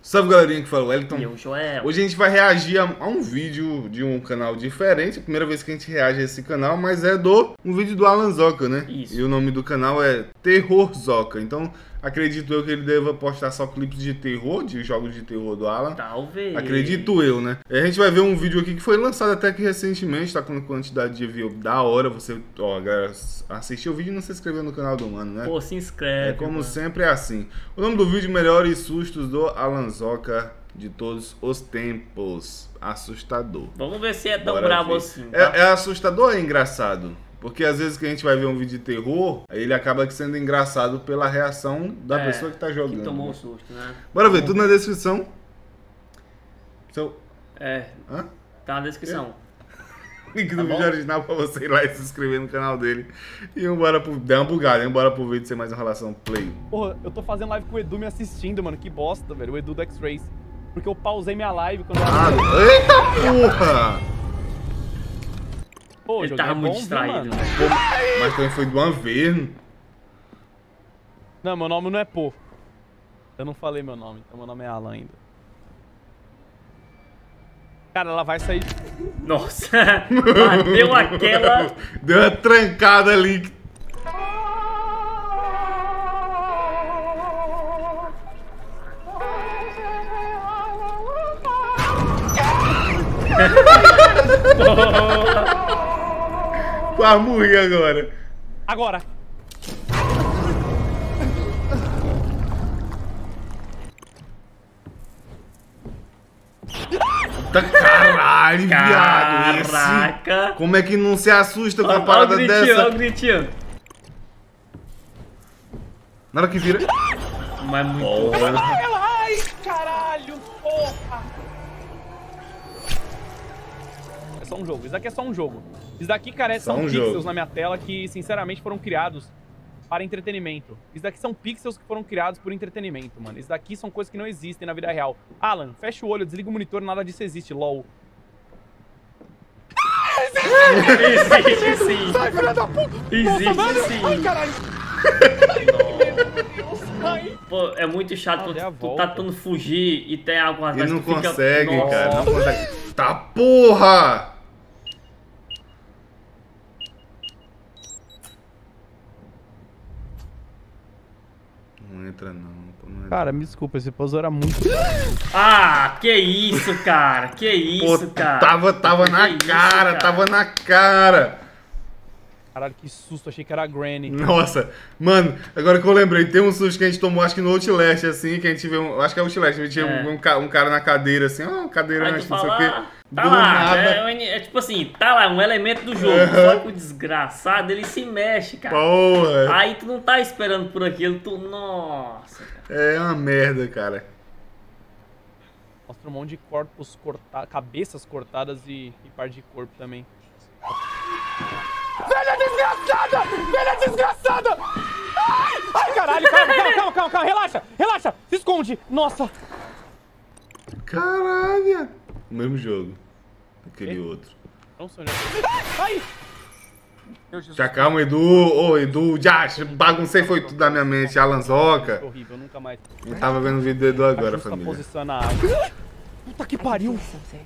Salve galerinha, que fala o Wellington. E eu, Joel. Hoje a gente vai reagir a um vídeo de um canal diferente. É a primeira vez que a gente reage a esse canal, mas é um vídeo do Alan Zoca, né? Isso. E o nome do canal é Terror Zoca. Então, acredito eu que ele deva postar só clipes de terror, de jogos de terror do Alan. Talvez. Acredito eu, né? A gente vai ver um vídeo aqui que foi lançado até que recentemente, tá com quantidade de view da hora. Você, ó, galera, assistiu o vídeo e não se inscreveu no canal do mano, né? Pô, se inscreve. É como mano. sempre é assim. O nome do vídeo: Melhores Sustos do Alan Zoca de todos os tempos. Assustador. Vamos ver se é tão Bora brabo ver. assim. Tá? É assustador ou é engraçado? Porque às vezes que a gente vai ver um vídeo de terror, aí ele acaba sendo engraçado pela reação da pessoa que tá jogando. Que tomou um susto, né? Bora ver, tudo na descrição. É, Hã? tá na descrição. Link Tá do bom? vídeo original pra você ir lá e se inscrever no canal dele. E bora pro... Dá uma bugada, hein? Bora pro vídeo sem mais enrolação. Play. Porra, eu tô fazendo live com o Edu me assistindo, mano. Que bosta, velho. O Edu do X-Rays. Porque eu pausei minha live quando eu... Eita porra! Pô, Ele joguei tava muito bom, viu, distraído. mano? Mas também foi de uma vez. Não, meu nome não é Pô. Eu não falei meu nome, então meu nome é Alan ainda. Cara, ela vai sair... Nossa, bateu aquela... Deu uma trancada ali. Quase morri agora. Agora! Caralho, viado. Esse... Caraca. Como é que não se assusta com uma Olha o parada gritinho, dessa? olha o gritinho. Na hora que vira. Mas muito bom. Ai, caralho, porra! É só um jogo. Isso daqui é só um jogo. Isso daqui, cara, Só são um pixels jogo. na minha tela que, sinceramente, foram criados para entretenimento. Isso daqui são pixels que foram criados por entretenimento, mano. Isso daqui são coisas que não existem na vida real. Alan, fecha o olho, desliga o monitor, nada disso existe, lol. Existe sim. Sai, filha da puta! Existe Nossa, sim. Ai, caralho! Ai. Pô, é muito chato Dei a quando tu volta. tá tentando fugir e tem algo Ele não tu fica... consegue, Nossa. cara. Não consegue. Tá porra! Não entra não. Pô, não entra. Cara, me desculpa, esse puzzle era muito... Ah, que isso, cara. Que isso, Pô, cara. tava Que na isso, cara, cara? tava na cara. Caralho, que susto, achei que era a Granny. Nossa, mano, agora que eu lembrei, tem um susto que a gente tomou, acho que no Outlast, assim, que a gente vê acho que é Outlast, a gente vê um cara na cadeira, assim, ó, Aí tu cadeirante, não sei o fala, quê. tá Do lá, nada. é tipo assim, tá lá, um elemento do jogo, só que o desgraçado, ele se mexe, cara. Porra, Aí tu não tá esperando por aquilo, nossa, cara. é uma merda, cara. Mostra um monte de corpos cortados, cabeças cortadas e parte de corpo também. Velha desgraçada! Velha desgraçada! Ai, ai caralho, calma, relaxa, se esconde, nossa. Caralho. O mesmo jogo, aquele outro. Não sou ai! Meu Jesus. Já calma, Edu, ô Edu, já baguncei foi tudo da minha mente, Alan Zoca. Horrível, nunca mais. Eu tava vendo o vídeo do Edu agora, Ajusta a família. posição na água. Puta que pariu!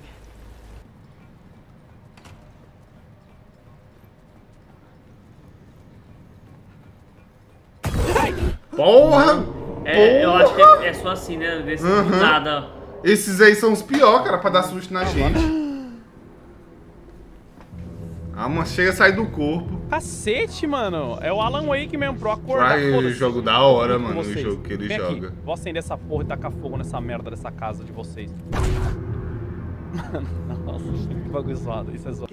Porra! É, eu Porra! acho que é só assim, né? Desse do nada. Esses aí são os piores, cara, pra dar susto na gente. Ah, mas chega a sair do corpo. Cacete, mano! É o Alan Wake mesmo, pro acordar. Ai, foda-se. jogo da hora, Com mano, o vocês. jogo que ele Vem joga. Aqui. Vou acender essa porra e tacar fogo nessa merda dessa casa de vocês. Mano, nossa, que bagulho zoado. Isso é zoado.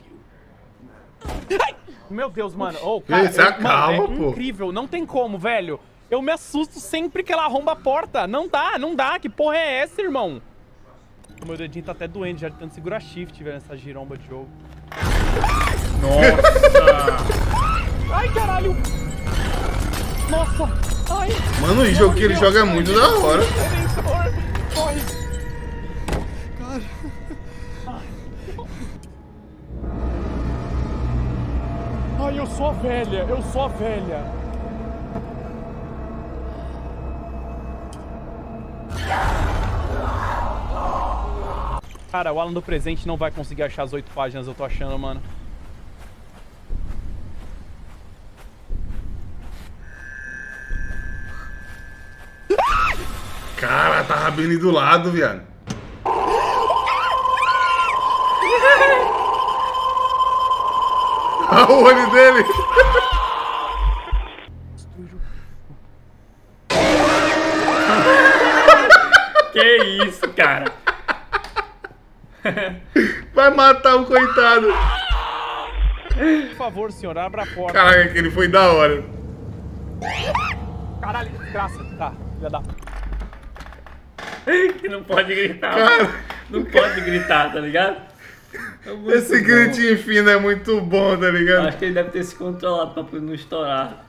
Ai! Meu Deus, mano. Oh, cara, Isso, acalma, mano, é pô. incrível. Não tem como, velho. Eu me assusto sempre que ela arromba a porta. Não dá. Que porra é essa, irmão? O meu dedinho tá até doendo já de tanto segurar shift, velho, nessa giromba de jogo. Nossa. Ai, caralho! Nossa! Ai! Mano, o jogo que ele joga é muito da hora. Corre! Ai, eu sou a velha! Cara, o Alan do presente não vai conseguir achar as 8 páginas, eu tô achando, mano. Cara, tava bem ali do lado, viado. Olha o olho dele. Que isso, cara? Vai matar o coitado. Por favor, senhor, abra a porta. Caraca, aquele foi da hora. Caralho, desgraça. Tá, já dá. Que não pode gritar. Cara. Não pode gritar, tá ligado? É muito Esse bom. gritinho fino é muito bom, tá ligado? Acho que ele deve ter se controlado pra não estourar.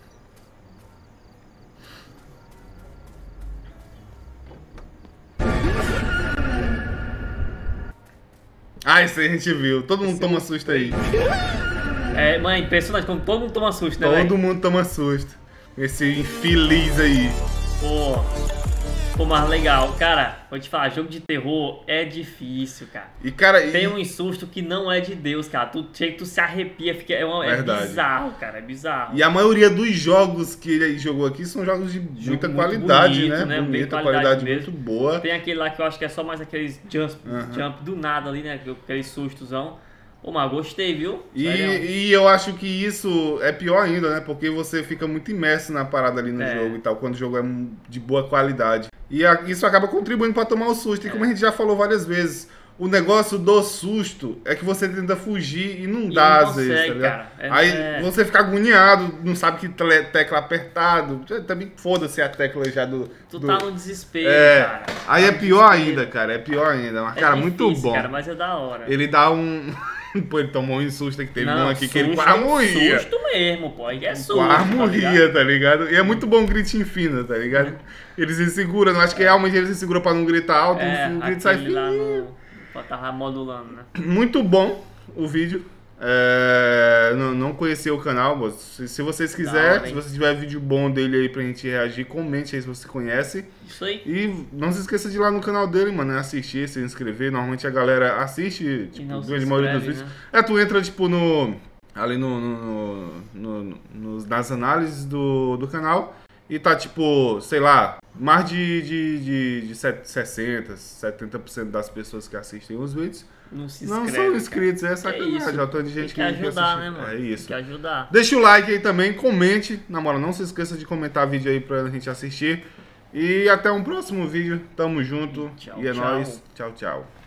Ah, isso aí a gente viu. Todo mundo toma susto aí. É, mãe, impressionante como todo mundo toma susto, né, velho? Todo mundo toma susto. Esse infeliz aí. Pô, mas legal. Cara, vou te falar, jogo de terror é difícil, cara. E, cara... Tem um susto que não é de Deus, cara. Tu se arrepia, é Verdade. bizarro, cara. É bizarro. E a maioria dos jogos que ele jogou aqui são jogos de muita qualidade, bonito, né? Bem Bonita, qualidade mesmo. muito boa. Tem aquele lá que eu acho que é só mais aqueles jump do nada ali, né? Aqueles sustosão. Pô, mas gostei, viu? E eu acho que isso é pior ainda, né? Porque você fica muito imerso na parada ali no jogo e tal, quando o jogo é de boa qualidade. E isso acaba contribuindo pra tomar o susto. E como a gente já falou várias vezes, o negócio do susto é que você tenta fugir e não dá, às vezes, tá ligado? Aí você fica agoniado, não sabe que tecla apertado. Também foda-se a tecla já do... Tu tá no desespero, cara. Aí é pior ainda, cara. É pior ainda. Mas, cara, difícil, muito bom. Cara, mas é da hora. Ele dá um... Pô, ele tomou um susto que teve Não, um aqui susto, que ele quase morria. Susto mesmo, pô. Aí é susto. Quase morria, tá ligado? E é muito bom o gritinho fino, tá ligado? Ele se segura, não acho que realmente ele se segura pra não gritar alto, o grito sai aquele lá fininho. tava modulando, né? Muito bom o vídeo. Não conhecia o canal, mas se vocês quiserem, se você tiver vídeo bom dele aí pra gente reagir, comente aí se você conhece. Isso aí. E não se esqueça de ir lá no canal dele, mano, né? Assistir, se inscrever. Normalmente a galera assiste, tipo, a grande maioria dos vídeos. Né? Tu entra, tipo, nas análises do canal e tá, tipo, sei lá, mais de 60%, 70% das pessoas que assistem os vídeos não são inscritos, é sacanagem. É Tanto de gente que ajudar, né, mano? É isso. Tem que ajudar. Deixa o like aí também, comente. Na moral, não se esqueça de comentar vídeo aí pra gente assistir. E até um próximo vídeo. Tamo junto. Tchau, e é tchau. nóis. Tchau, tchau.